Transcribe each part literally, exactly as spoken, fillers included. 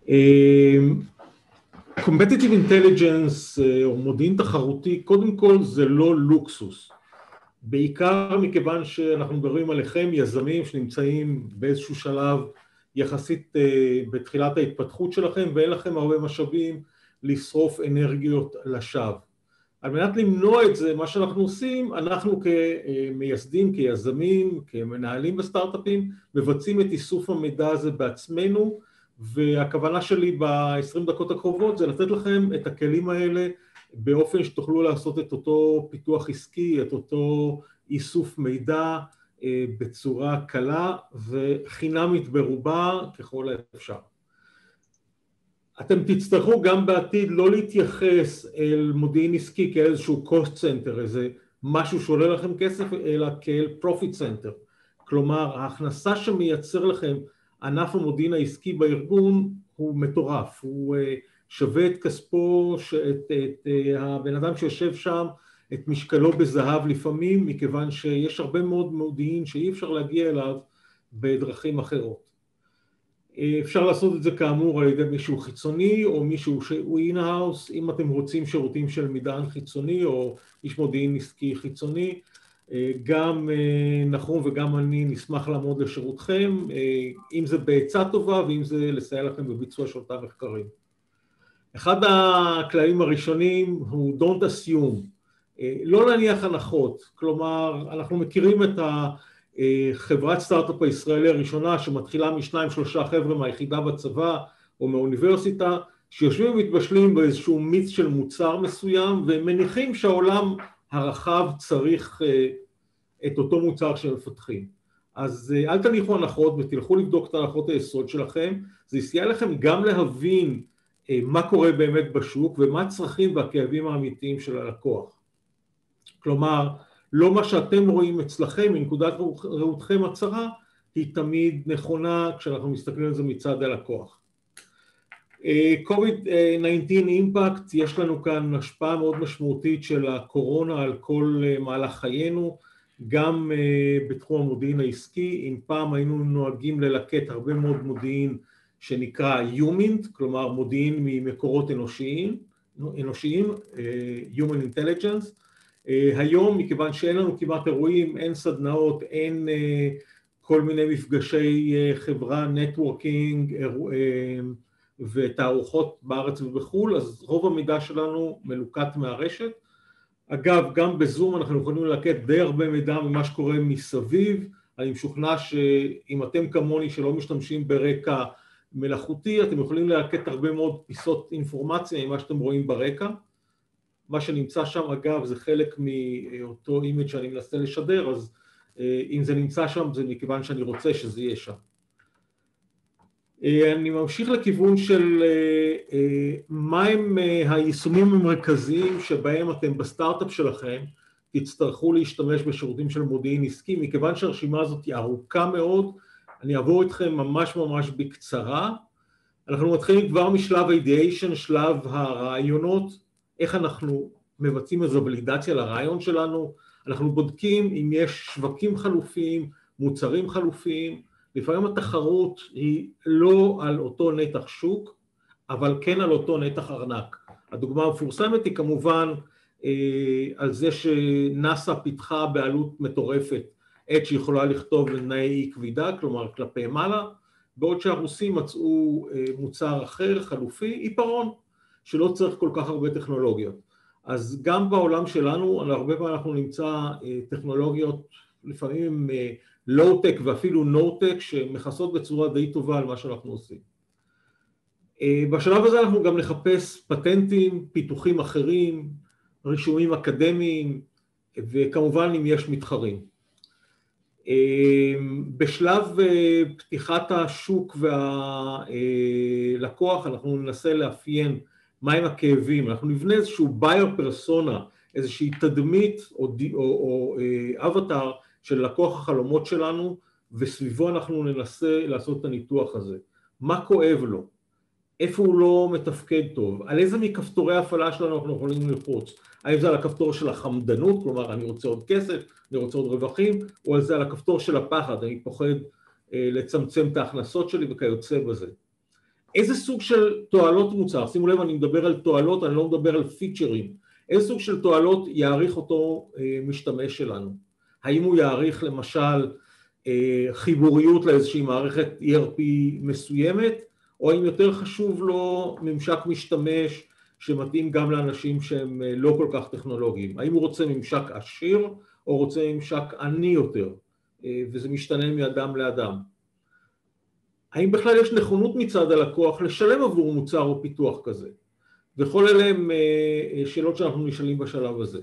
Competitive Intelligence או מודיעין תחרותי, קודם כל זה לא לוקסוס. בעיקר מכיוון שאנחנו מדברים עליכם, יזמים שנמצאים באיזשהו שלב יחסית בתחילת ההתפתחות שלכם, ואין לכם הרבה משאבים לשרוף אנרגיות לשווא. על מנת למנוע את זה, מה שאנחנו עושים, אנחנו כמייסדים, כיזמים, כמנהלים בסטארט-אפים, מבצעים את איסוף המידע הזה בעצמנו, והכוונה שלי ב-עשרים דקות הקרובות זה לתת לכם את הכלים האלה באופן שתוכלו לעשות את אותו פיתוח עסקי, את אותו איסוף מידע בצורה קלה וחינמית ברובה ככל האפשר. אתם תצטרכו גם בעתיד לא להתייחס אל מודיעין עסקי כאיזשהו cost center, איזה משהו שעולה לכם כסף, אלא כאל profit center. כלומר, ההכנסה שמייצר לכם ענף המודיעין העסקי בארגון הוא מטורף, הוא שווה את כספו, את, את הבן אדם שיושב שם, את משקלו בזהב לפעמים, מכיוון שיש הרבה מאוד מודיעין שאי אפשר להגיע אליו בדרכים אחרות. אפשר לעשות את זה כאמור על ידי מישהו חיצוני או מישהו שהוא אין-האוס, אם אתם רוצים שירותים של מדען חיצוני או איש מודיעין עסקי חיצוני, גם נחום וגם אני נשמח לעמוד לשירותכם, אם זה בעצה טובה ואם זה לסייע לכם בביצוע של אותם מחקרים. אחד הכללים הראשונים הוא don't assume, לא להניח הנחות, כלומר אנחנו מכירים את החברת סטארט-אפ הישראלי הראשונה שמתחילה משניים שלושה חבר'ה מהיחידה בצבא או מהאוניברסיטה, שיושבים ומתבשלים באיזשהו מיץ של מוצר מסוים ומניחים שהעולם הרחב צריך את אותו מוצר שמפתחים. אז אל תניחו הנחות ותלכו לבדוק את הנחות היסוד שלכם, זה יסייע לכם גם להבין מה קורה באמת בשוק ומה הצרכים והכאבים האמיתיים של הלקוח. כלומר, לא מה שאתם רואים אצלכם מנקודת ראותכם הצרה, היא תמיד נכונה כשאנחנו מסתכלים על זה מצד הלקוח. קוביד תשע עשרה אימפקט, יש לנו כאן השפעה מאוד משמעותית של הקורונה על כל מהלך חיינו, גם בתחום המודיעין העסקי. אם פעם היינו נוהגים ללקט הרבה מאוד מודיעין שנקרא Human, כלומר מודיעין ממקורות אנושיים, אנושיים, Human Intelligence, היום מכיוון שאין לנו כמעט אירועים, אין סדנאות, אין כל מיני מפגשי חברה, נטוורקינג, ותערוכות בארץ ובחול, אז רוב המידע שלנו מלוקט מהרשת. אגב, גם בזום אנחנו יכולים ללקט די הרבה מידע ממה שקורה מסביב. אני משוכנע שאם אתם כמוני שלא משתמשים ברקע מלאכותי, אתם יכולים ללקט הרבה מאוד פיסות אינפורמציה עם מה שאתם רואים ברקע. מה שנמצא שם, אגב, זה חלק מאותו אימג' שאני מנסה לשדר, אז אם זה נמצא שם, זה מכיוון שאני רוצה שזה יהיה שם. אני ממשיך לכיוון של מהם היישומים המרכזיים שבהם אתם בסטארט-אפ שלכם תצטרכו להשתמש בשירותים של מודיעין עסקי, מכיוון שהרשימה הזאת היא ארוכה מאוד, אני אעבור איתכם ממש ממש בקצרה. אנחנו מתחילים כבר משלב האידיאשן, שלב הרעיונות, איך אנחנו מבצעים איזו ולידציה לרעיון שלנו, אנחנו בודקים אם יש שווקים חלופיים, מוצרים חלופיים, לפעמים התחרות היא לא על אותו נתח שוק, אבל כן על אותו נתח ארנק. הדוגמה המפורסמת היא כמובן אה, על זה שנאסא פיתחה בעלות מטורפת, עת שיכולה לכתוב לנאי אי כבידה, כלומר כלפי מעלה, בעוד שהרוסים מצאו אה, מוצר אחר, חלופי, עיפרון, שלא צריך כל כך הרבה טכנולוגיות. אז גם בעולם שלנו, הרבה פעמים אנחנו נמצא אה, טכנולוגיות, לפעמים אה, לואו-טק ואפילו נו-טק שמכסות בצורה די טובה על מה שאנחנו עושים. בשלב הזה אנחנו גם נחפש פטנטים, פיתוחים אחרים, רישומים אקדמיים, וכמובן אם יש מתחרים. בשלב פתיחת השוק והלקוח אנחנו ננסה לאפיין מהם הכאבים, אנחנו נבנה איזשהו בייר פרסונה, איזושהי תדמית או, או, או אבטר של לקוח החלומות שלנו, וסביבו אנחנו ננסה לעשות את הניתוח הזה. מה כואב לו? איפה הוא לא מתפקד טוב? על איזה מכפתורי ההפעלה שלנו אנחנו יכולים ללחוץ? האם זה על הכפתור של החמדנות, כלומר אני רוצה עוד כסף, אני רוצה עוד רווחים, או על זה על הכפתור של הפחד, אני פוחד אה, לצמצם את ההכנסות שלי וכיוצא בזה. איזה סוג של תועלות מוצר, שימו לב אני מדבר על תועלות, אני לא מדבר על פיצ'רים, איזה סוג של תועלות יעריך אותו משתמש שלנו, האם הוא יעריך למשל חיבוריות לאיזושהי מערכת E R P מסוימת, או אם יותר חשוב לו ממשק משתמש שמתאים גם לאנשים שהם לא כל כך טכנולוגיים, האם הוא רוצה ממשק עשיר או רוצה ממשק עני יותר, וזה משתנה מאדם לאדם. האם בכלל יש נכונות מצד הלקוח לשלם עבור מוצר או פיתוח כזה? וכל אלה הם שאלות שאנחנו נשאלים בשלב הזה.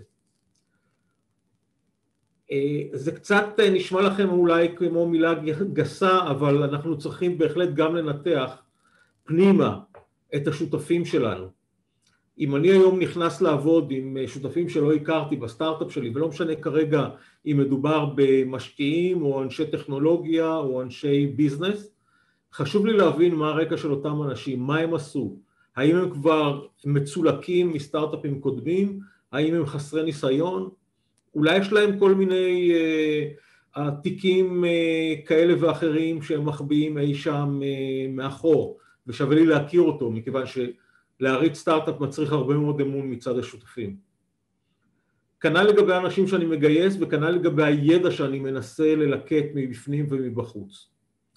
זה קצת נשמע לכם אולי כמו מילה גסה, אבל אנחנו צריכים בהחלט גם לנתח פנימה את השותפים שלנו. אם אני היום נכנס לעבוד עם שותפים שלא הכרתי בסטארט-אפ שלי, ולא משנה כרגע אם מדובר במשקיעים או אנשי טכנולוגיה או אנשי ביזנס, חשוב לי להבין מה הרקע של אותם אנשים, מה הם עשו, האם הם כבר מצולקים מסטארט-אפים קודמים, האם הם חסרי ניסיון, אולי יש להם כל מיני uh, תיקים uh, כאלה ואחרים שהם מחביאים אי שם uh, מאחור, ושווה לי להכיר אותו, מכיוון שלהריץ סטארט-אפ מצריך הרבה מאוד אמון מצד השותפים. כנ"ל לגבי האנשים שאני מגייס, וכנ"ל לגבי הידע שאני מנסה ללקט מבפנים ומבחוץ.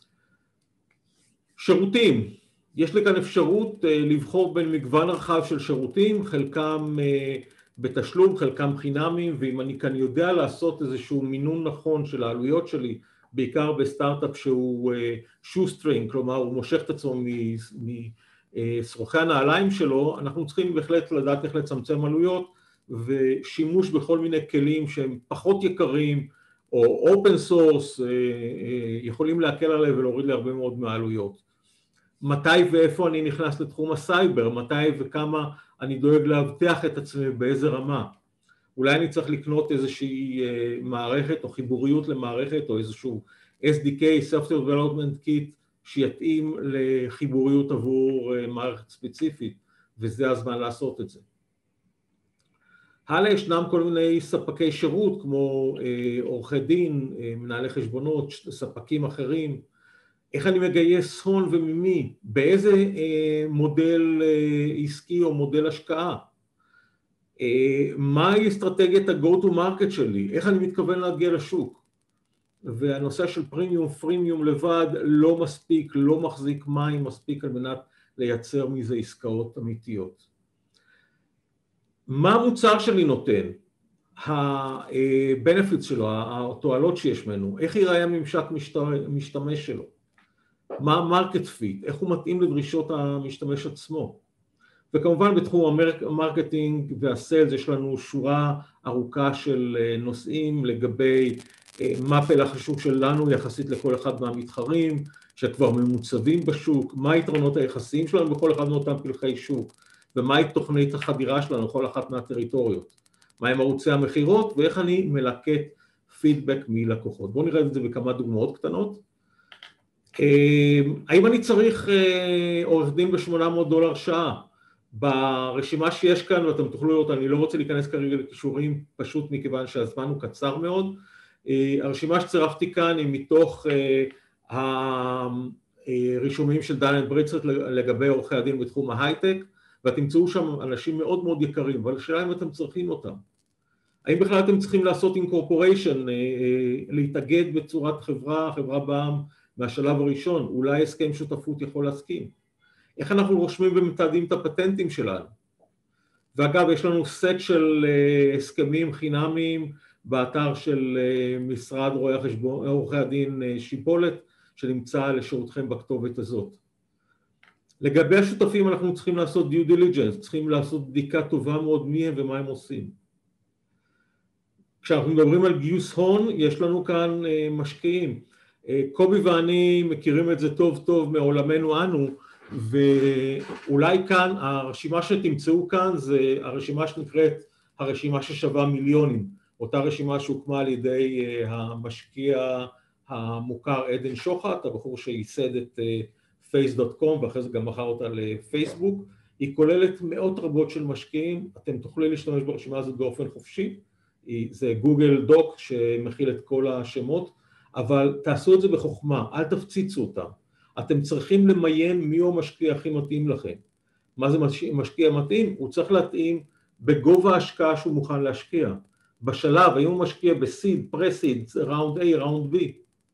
שירותים, יש לי כאן אפשרות לבחור בין מגוון רחב של שירותים, חלקם בתשלום, חלקם חינמים, ואם אני כאן יודע לעשות איזשהו מינון נכון של העלויות שלי, בעיקר בסטארט-אפ שהוא שוסטרינג, כלומר הוא מושך את עצמו מסרוחי הנעליים שלו, אנחנו צריכים בהחלט לדעת איך לצמצם עלויות, ושימוש בכל מיני כלים שהם פחות יקרים, או אופן סורס, יכולים להקל עליי ולהוריד לי הרבה מאוד מהעלויות. מתי ואיפה אני נכנס לתחום הסייבר, מתי וכמה אני דואג להבטח את עצמי באיזה רמה. אולי אני צריך לקנות איזושהי מערכת או חיבוריות למערכת או איזשהו S D K, Software Development Kit, שיתאים לחיבוריות עבור מערכת ספציפית, וזה הזמן לעשות את זה. הלאה ישנם כל מיני ספקי שירות כמו עורכי דין, מנהלי חשבונות, ספקים אחרים, איך אני מגייס הון וממי, באיזה מודל עסקי או מודל השקעה, מהי אסטרטגיית ה-go to market שלי, איך אני מתכוון להגיע לשוק, והנושא של פרימיום, פרימיום לבד לא מספיק, לא מחזיק מים מספיק על מנת לייצר מזה עסקאות אמיתיות. מה המוצר שלי נותן? ה-benefits שלו, התועלות שיש ממנו, איך ייראה הממשק משתמש שלו? מה המרקט פיט? איך הוא מתאים לדרישות המשתמש עצמו? וכמובן בתחום המרקטינג והסיילס יש לנו שורה ארוכה של נושאים לגבי מה פלח השוק שלנו יחסית לכל אחד מהמתחרים, שכבר ממוצבים בשוק, מה היתרונות היחסיים שלנו בכל אחד מאותם פלחי שוק, ומהי תוכנית החדירה שלנו בכל אחת מהטריטוריות, מהם ערוצי המחירות, ואיך אני מלקט פידבק מלקוחות. בואו נראה את זה בכמה דוגמאות קטנות. האם אני צריך עורך דין ב-שמונה מאות דולר שעה? ברשימה שיש כאן, ואתם תוכלו לראות, אני לא רוצה להיכנס כרגע לקישורים, פשוט מכיוון שהזמן הוא קצר מאוד. הרשימה שצירפתי כאן היא מתוך הרישומים של דן אנד ברדסטריט לגבי עורכי הדין בתחום ההייטק, ותמצאו שם אנשים מאוד מאוד יקרים, אבל השאלה אם אתם צריכים אותם. האם בכלל אתם צריכים לעשות incorporation, להתאגד בצורת חברה, חברה בע"מ מהשלב הראשון, אולי הסכם שותפות יכול להסכים. איך אנחנו רושמים ומתעדים את הפטנטים שלנו? ואגב, יש לנו סט של הסכמים חינמיים באתר של משרד רואי החשבון, עורכי הדין שיפולת, שנמצא לשירותכם בכתובת הזאת. לגבי השותפים אנחנו צריכים לעשות due diligence, צריכים לעשות בדיקה טובה מאוד מי הם ומה הם עושים. כשאנחנו מדברים על גיוס הון, יש לנו כאן משקיעים. קובי ואני מכירים את זה טוב טוב מעולמנו אנו, ואולי כאן, הרשימה שתמצאו כאן זה הרשימה שנקראת הרשימה ששווה מיליונים, אותה רשימה שהוקמה על ידי המשקיע המוכר עדן שוחט, הבחור שייסד את פייס דוט קום ואחרי זה גם מכר אותה לפייסבוק. היא כוללת מאות רבות של משקיעים, אתם תוכלו להשתמש ברשימה הזאת באופן חופשי, זה גוגל דוק שמכיל את כל השמות, אבל תעשו את זה בחוכמה, אל תפציצו אותם, אתם צריכים למיין מי הוא המשקיע הכי מתאים לכם. מה זה משקיע מתאים? הוא צריך להתאים בגובה ההשקעה שהוא מוכן להשקיע. בשלב, האם הוא משקיע בסיד, פרסיד, ראונד A, ראונד B.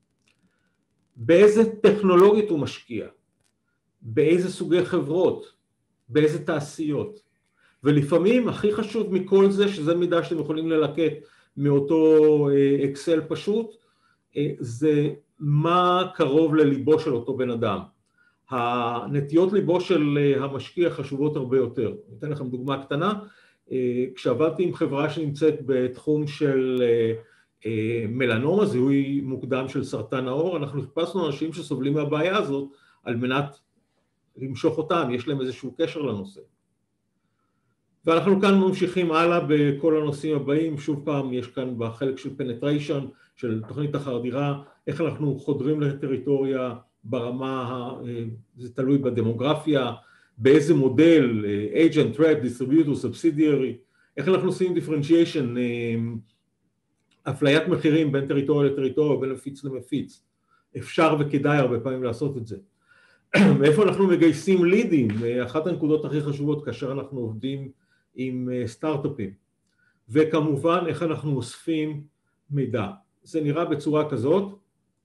באיזה טכנולוגיות הוא משקיע? באיזה סוגי חברות? באיזה תעשיות? ולפעמים הכי חשוב מכל זה, שזה מידע שאתם יכולים ללקט מאותו אקסל פשוט, זה מה קרוב לליבו של אותו בן אדם. הנטיות ליבו של המשקיע חשובות הרבה יותר. אני אתן לכם דוגמה קטנה. כשעבדתי עם חברה שנמצאת בתחום של מלנומה, זיהוי מוקדם של סרטן העור, אנחנו חיפשנו אנשים שסובלים מהבעיה הזאת על מנת למשוך אותם, יש להם איזשהו קשר לנושא. ואנחנו כאן ממשיכים הלאה בכל הנושאים הבאים. שוב פעם, יש כאן בחלק של penetration, של תוכנית החדירה, איך אנחנו חודרים לטריטוריה ברמה, זה תלוי בדמוגרפיה, באיזה מודל, agent, trap, distributor, subsidiary, איך אנחנו עושים differentiation, אפליית מחירים בין טריטוריה לטריטוריה, בין מפיץ למפיץ. אפשר וכדאי הרבה פעמים לעשות את זה. מאיפה אנחנו מגייסים לידים? אחת הנקודות הכי חשובות כאשר אנחנו עובדים עם סטארט-אפים. וכמובן, איך אנחנו אוספים מידע. זה נראה בצורה כזאת.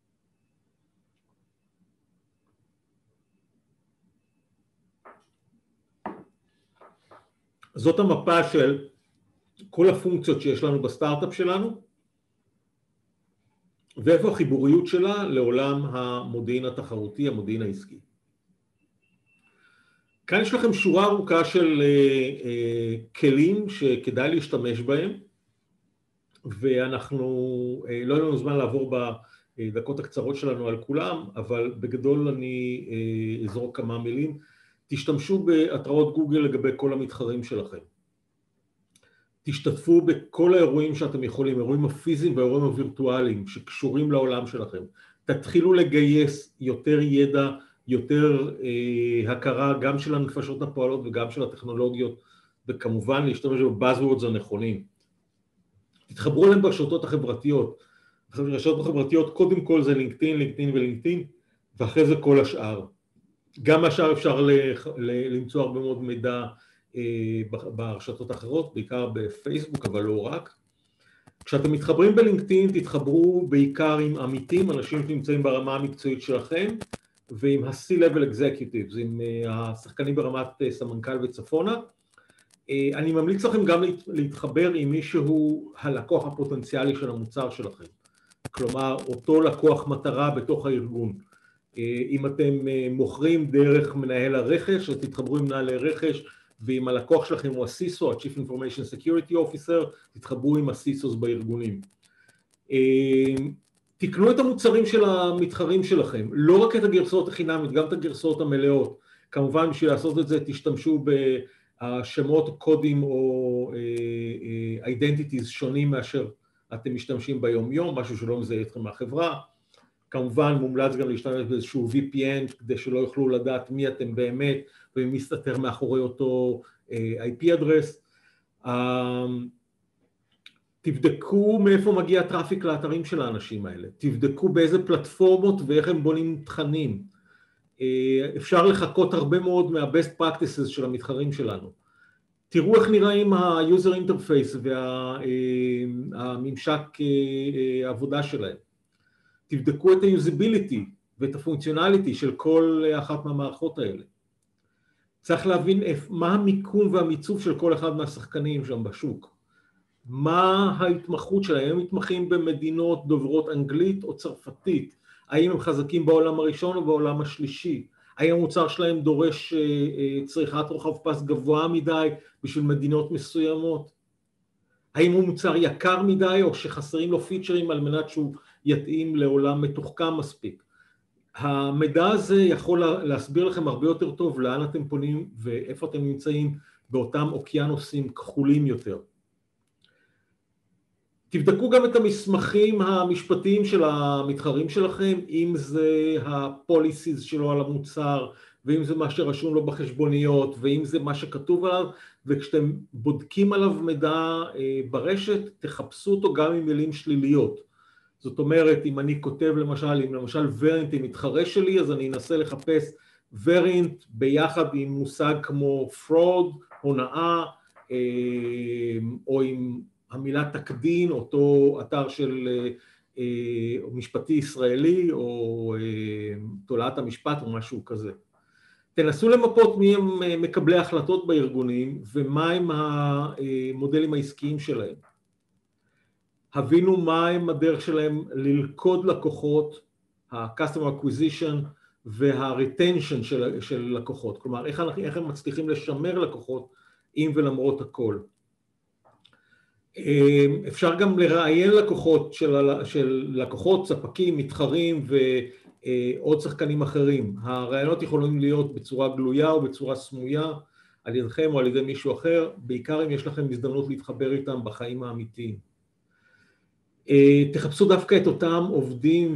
זאת המפה של כל הפונקציות שיש לנו בסטארט-אפ שלנו, ואיפה החיבוריות שלה לעולם המודיעין התחרותי, המודיעין העסקי. כאן יש לכם שורה ארוכה של כלים שכדאי להשתמש בהם, ואנחנו לא יהיה לנו זמן לעבור בדקות הקצרות שלנו על כולם, אבל בגדול אני אזרוק כמה מילים. תשתמשו בהתראות גוגל לגבי כל המתחרים שלכם. תשתתפו בכל האירועים שאתם יכולים, אירועים הפיזיים והאירועים הווירטואליים שקשורים לעולם שלכם. תתחילו לגייס יותר ידע, יותר אה, הכרה גם של הנפשות הפועלות וגם של הטכנולוגיות, וכמובן להשתמש בבאזוורדס הנכונים. תתחברו להם ברשתות החברתיות. ברשתות החברתיות קודם כל זה לינקדאין, לינקדאין ולינקדאין, ואחרי זה כל השאר. גם השאר אפשר ל, ל, למצוא הרבה מאוד מידע אה, ברשתות האחרות, בעיקר בפייסבוק, אבל לא רק. כשאתם מתחברים בלינקדאין, תתחברו בעיקר עם עמיתים, אנשים שנמצאים ברמה המקצועית שלכם, ועם ה-C-Level Executives, עם השחקנים ברמת סמנכ"ל וצפונה. אני ממליץ לכם גם להתחבר עם מי שהוא הלקוח הפוטנציאלי של המוצר שלכם. כלומר, אותו לקוח מטרה בתוך הארגון. אם אתם מוכרים דרך מנהל הרכש, אז תתחברו עם מנהלי רכש, ואם הלקוח שלכם הוא ה-סיסו, ה-Chief Information Security Officer, תתחברו עם ה-סיסוס בארגונים. תקנו את המוצרים של המתחרים שלכם, לא רק את הגרסאות החינמיות, גם את הגרסאות המלאות. כמובן, בשביל לעשות את זה, תשתמשו בשמות, קודים או identities שונים מאשר אתם משתמשים ביום יום, משהו שלא מזהה אתכם מהחברה. כמובן, מומלץ גם להשתמש באיזשהו וי פי אן, כדי שלא יוכלו לדעת מי אתם באמת, ומי מסתתר מאחורי אותו איי פי אדרס. תבדקו מאיפה מגיע טראפיק לאתרים של האנשים האלה, תבדקו באיזה פלטפורמות ואיך הם בונים תכנים. אפשר לחכות הרבה מאוד מה-best practices של המתחרים שלנו. תראו איך נראים ה-user interface והממשק העבודה שלהם. תבדקו את ה-usability ואת הפונקציונליטי של כל אחת מהמערכות האלה. צריך להבין מה המיקום והמיצוב של כל אחד מהשחקנים שם בשוק. מה ההתמחות שלהם? הם מתמחים במדינות דוברות אנגלית או צרפתית? האם הם חזקים בעולם הראשון או בעולם השלישי? האם המוצר שלהם דורש צריכת רוחב פס גבוה מדי בשביל מדינות מסוימות? האם הוא מוצר יקר מדי או שחסרים לו פיצ'רים על מנת שהוא יתאים לעולם מתוחכם מספיק? המידע הזה יכול להסביר לכם הרבה יותר טוב לאן אתם פונים ואיפה אתם נמצאים באותם אוקיינוסים כחולים יותר. תבדקו גם את המסמכים המשפטיים של המתחרים שלכם, אם זה ה-policies שלו על המוצר, ואם זה מה שרשום לו בחשבוניות, ואם זה מה שכתוב עליו, וכשאתם בודקים עליו מידע ברשת, תחפשו אותו גם עם מילים שליליות. זאת אומרת, אם אני כותב למשל, אם למשל וריאנט היא מתחרה שלי, אז אני אנסה לחפש וריאנט ביחד עם מושג כמו fraud, הונאה, או עם המילה תקדין, אותו אתר של משפטי ישראלי, או תולעת המשפט או משהו כזה. תנסו למפות מי הם מקבלי החלטות בארגונים, ומה הם המודלים העסקיים שלהם. הבינו מה הם הדרך שלהם ללכוד לקוחות, ה-customer acquisition וה-retention של, של לקוחות. כלומר, איך, איך הם מצליחים לשמר לקוחות עם ולמרות הכל. אפשר גם לראיין לקוחות של, של לקוחות, ספקים, מתחרים ועוד שחקנים אחרים. הרעיונות יכולים להיות בצורה גלויה או בצורה סמויה, על ידכם או על ידי מישהו אחר, בעיקר אם יש לכם הזדמנות להתחבר איתם בחיים האמיתיים. תחפשו דווקא את אותם עובדים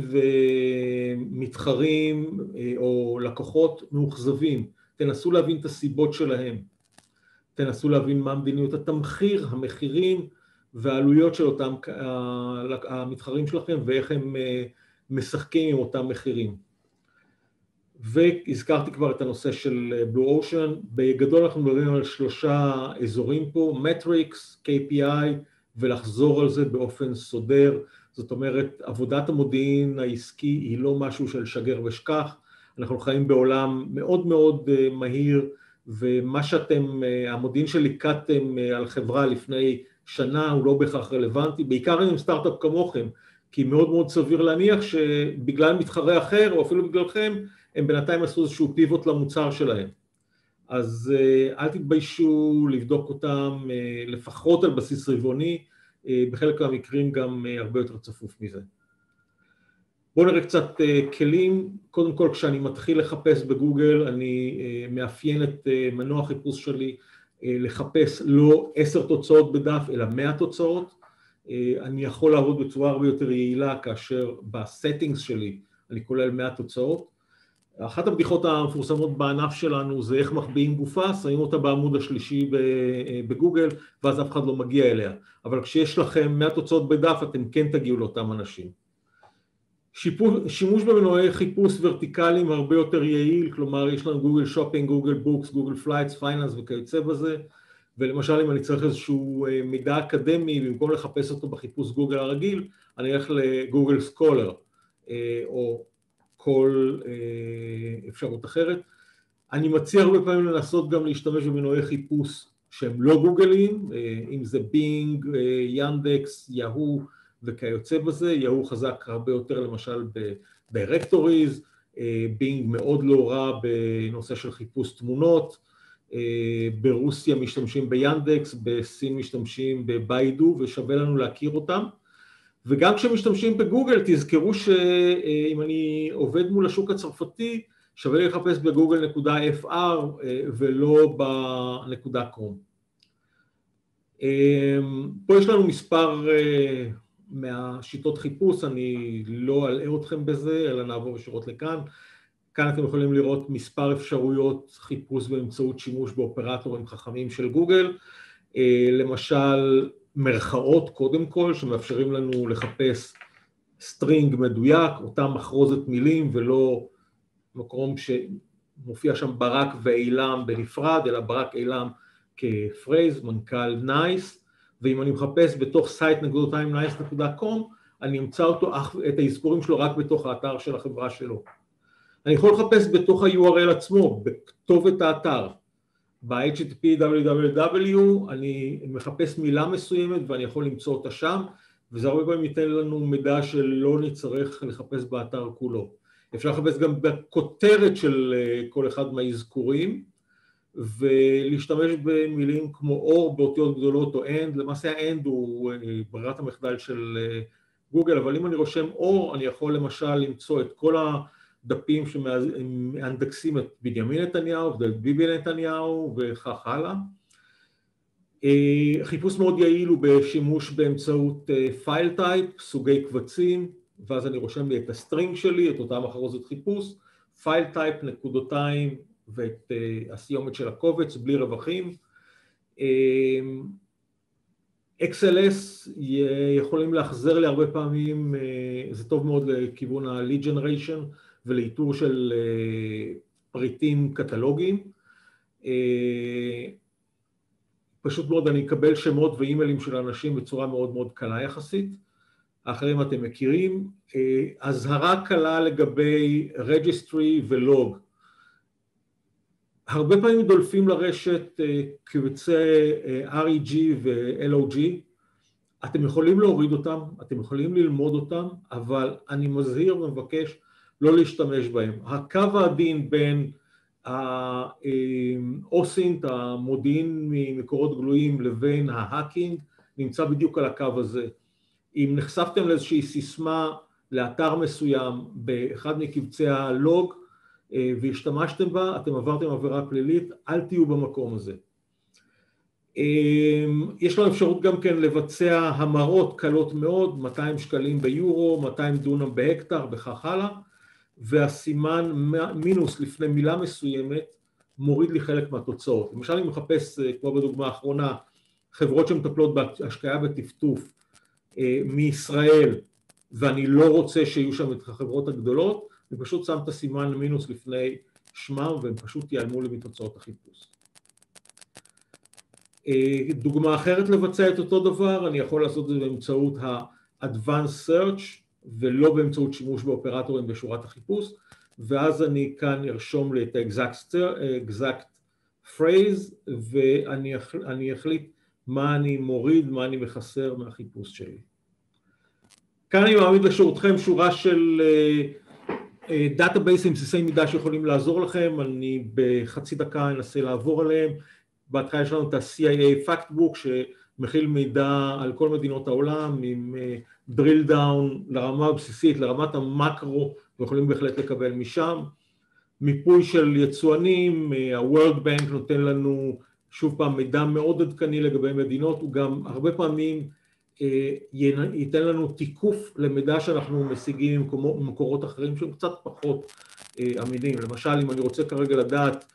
ומתחרים או לקוחות מאוכזבים, תנסו להבין את הסיבות שלהם, תנסו להבין מה מדיניות התמחיר, המחירים והעלויות של אותם המתחרים שלכם ואיך הם משחקים עם אותם מחירים. והזכרתי כבר את הנושא של Blue Ocean, בגדול אנחנו מדברים על שלושה אזורים פה, מטריקס, קיי פי איי, ולחזור על זה באופן סודר. זאת אומרת, עבודת המודיעין העסקי היא לא משהו של שגר ושכח, אנחנו חיים בעולם מאוד מאוד מהיר, ומה שאתם, המודיעין שליקטתם על חברה לפני שנה הוא לא בהכרח רלוונטי, בעיקר אם סטארט-אפ כמוכם, כי מאוד מאוד סביר להניח שבגלל מתחרה אחר, או אפילו בגללכם, הם בינתיים עשו איזשהו פיבוט למוצר שלהם. אז אל תתביישו לבדוק אותם לפחות על בסיס רבעוני, בחלק מהמקרים גם הרבה יותר צפוף מזה. בואו נראה קצת כלים. קודם כל, כשאני מתחיל לחפש בגוגל, אני מאפיין את מנוע החיפוש שלי לחפש לא עשר תוצאות בדף, אלא מאה תוצאות. אני יכול לעבוד בצורה הרבה יותר יעילה, כאשר בסטינגס שלי אני כולל מאה תוצאות. אחת הבדיחות המפורסמות בענף שלנו זה איך מחביאים גופה, שמים אותה בעמוד השלישי בגוגל, ואז אף אחד לא מגיע אליה. אבל כשיש לכם מאה תוצאות בדף, אתם כן תגיעו לאותם אנשים. שימוש במנועי חיפוש ורטיקליים הרבה יותר יעיל, כלומר יש לנו גוגל שופינג, גוגל בוקס, גוגל פלייטס, פייננס וכיוצא בזה, ולמשל אם אני צריך איזשהו מידע אקדמי, במקום לחפש אותו בחיפוש גוגל הרגיל, אני אלך לגוגל סקולר, או כל אפשרות אחרת. אני מציע הרבה פעמים לנסות גם להשתמש במנועי חיפוש שהם לא גוגליים, אם זה בינג, ינדקס, יהו וכיוצא בזה. יהו חזק הרבה יותר למשל בדירקטוריז, בינג מאוד לא רע בנושא של חיפוש תמונות, ברוסיה משתמשים ביאנדקס, בסין משתמשים בביידו, ושווה לנו להכיר אותם. וגם כשמשתמשים בגוגל, תזכרו שאם אני עובד מול השוק הצרפתי, שווה לי לחפש בגוגל נקודה אף אר ולא בנקודה קום. פה יש לנו מספר מהשיטות חיפוש, אני לא אלאה אתכם בזה, אלא נעבור ישירות לכאן. כאן אתם יכולים לראות מספר אפשרויות חיפוש באמצעות שימוש באופרטורים חכמים של גוגל. למשל, מרכאות קודם כל, שמאפשרים לנו לחפש סטרינג מדויק, אותה מחרוזת מילים, ולא מקום שמופיע שם ברק ואילם בנפרד, אלא ברק אילם כפרייז, מנכ"ל נייס, ואם אני מחפש בתוך site נקודה time נייס נקודה קום, אני אמצא אותו, את האזכורים שלו רק בתוך האתר של החברה שלו. אני יכול לחפש בתוך ה-יו אר אל עצמו, בכתובת האתר. ב-אייץ' טי טי פי דאבליו דאבליו דאבליו אני מחפש מילה מסוימת ואני יכול למצוא אותה שם, וזה הרבה פעמים ייתן לנו מידע שלא נצטרך לחפש באתר כולו. אפשר לחפש גם בכותרת של כל אחד מהאזכורים, ולהשתמש במילים כמו אור באותיות גדולות או end, למעשה ה-end הוא ברירת המחדל של גוגל, אבל אם אני רושם אור, אני יכול למשל למצוא את כל הדפים שמאנדקסים את בנימין נתניהו, ואת ביבי נתניהו וכך הלאה. חיפוש מאוד יעיל הוא בשימוש באמצעות פייל טייפ, סוגי קבצים, ואז אני רושם לי את הסטרינג שלי, את אותה מחרוזת חיפוש, פייל טייפ, נקודותיים, ואת הסיומת של הקובץ, בלי רווחים. אקס אל אס יכולים להחזר לי הרבה פעמים, זה טוב מאוד לכיוון ה-lead generation ולאיתור של פריטים קטלוגיים. פשוט מאוד אני אקבל שמות ואימיילים של אנשים בצורה מאוד מאוד קלה יחסית. האחרים אתם מכירים. הזהרה קלה לגבי registry ולוג. הרבה פעמים דולפים לרשת קבצי אר אי ג'י ו-אל או ג'י. אתם יכולים להוריד אותם, אתם יכולים ללמוד אותם, אבל אני מזהיר ומבקש לא להשתמש בהם. הקו העדין בין האוסינט, המודיעין ממקורות גלויים, לבין ההאקינג, נמצא בדיוק על הקו הזה. אם נחשפתם לאיזושהי סיסמה לאתר מסוים באחד מקבצי הלוג, והשתמשתם בה, אתם עברתם עבירה פלילית, אל תהיו במקום הזה. יש לנו אפשרות גם כן לבצע המרות קלות מאוד, מאתיים שקלים ביורו, מאתיים דונם בהקטר, וכך הלאה, והסימן מינוס לפני מילה מסוימת מוריד לי חלק מהתוצאות. למשל אני מחפש, כמו בדוגמה האחרונה, חברות שמטפלות בהשקעה בטפטוף מישראל, ואני לא רוצה שיהיו שם את החברות הגדולות, אני פשוט שם את הסימן מינוס לפני שמם, והם פשוט ייעלמו לי מתוצאות החיפוש. דוגמה אחרת לבצע את אותו דבר, אני יכול לעשות את זה באמצעות ה-Advanced Search, ולא באמצעות שימוש באופרטורים בשורת החיפוש, ואז אני כאן ארשום לי את ה-Exact Phrase, ואני אחליט מה אני מוריד, מה אני מחסר מהחיפוש שלי. כאן אני מעמיד לשירותכם שורה של דאטאבייסים, בסיסי מידע שיכולים לעזור לכם, אני בחצי דקה אנסה לעבור עליהם. בהתחלה יש לנו את ה-סי איי איי Factbook שמכיל מידע על כל מדינות העולם, עם drill down לרמה הבסיסית, לרמת המקרו, ויכולים בהחלט לקבל משם. מיפוי של יצואנים, ה-World Bank נותן לנו שוב פעם מידע מאוד עדכני לגבי מדינות, הוא גם הרבה פעמים ייתן לנו תיקוף למידע שאנחנו משיגים ממקורות אחרים שהם קצת פחות אמינים. למשל, אם אני רוצה כרגע לדעת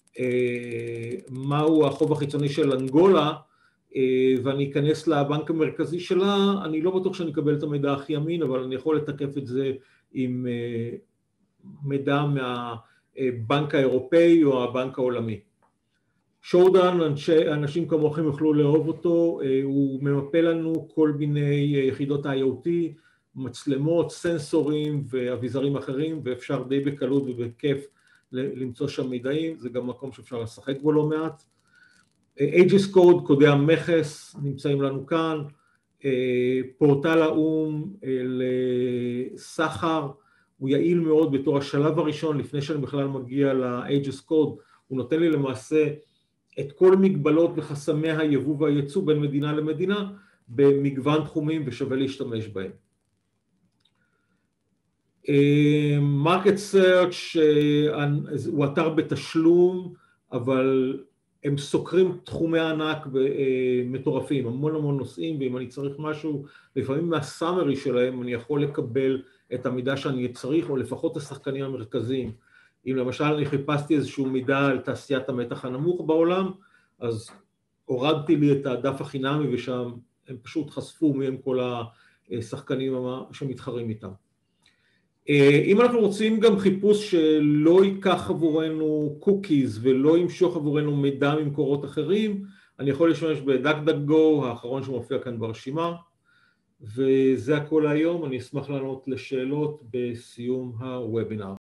מהו החוב החיצוני של אנגולה, ואני אכנס לבנק המרכזי שלה, אני לא בטוח שאני אקבל את המידע הכי אמין, אבל אני יכול לתקף את זה עם מידע מהבנק האירופאי או הבנק העולמי. שורדן, אנשים כמוכם יוכלו לאהוב אותו, הוא ממפה לנו כל מיני יחידות איי או טי, מצלמות, סנסורים ואביזרים אחרים, ואפשר די בקלות ובכיף למצוא שם מידעים, זה גם מקום שאפשר לשחק בו לא מעט. אייג'ס קוד, קודי המכס, נמצאים לנו כאן, פורטל האום לסחר, הוא יעיל מאוד בתור השלב הראשון, לפני שאני בכלל מגיע ל-אייג'ס קוד, הוא נותן לי למעשה את כל מגבלות וחסמי היבוא והייצוא בין מדינה למדינה, במגוון תחומים ושווה להשתמש בהם. מרקט סרצ' הוא אתר בתשלום, אבל הם סוקרים תחומי ענק מטורפים, המון המון נושאים, ואם אני צריך משהו, לפעמים מהסאמרי שלהם אני יכול לקבל את המידע שאני צריך, או לפחות השחקנים המרכזיים. אם למשל אני חיפשתי איזשהו מידע על תעשיית המתח הנמוך בעולם, אז הורדתי לי את הדף החינמי ושם הם פשוט חשפו מהם כל השחקנים שמתחרים איתם. אם אנחנו רוצים גם חיפוש שלא ייקח עבורנו קוקיז ולא ימשוך עבורנו מידע ממקורות אחרים, אני יכול להשתמש ב-DuckDuckGo, האחרון שמופיע כאן ברשימה, וזה הכל היום. אני אשמח לענות לשאלות בסיום הוובינר.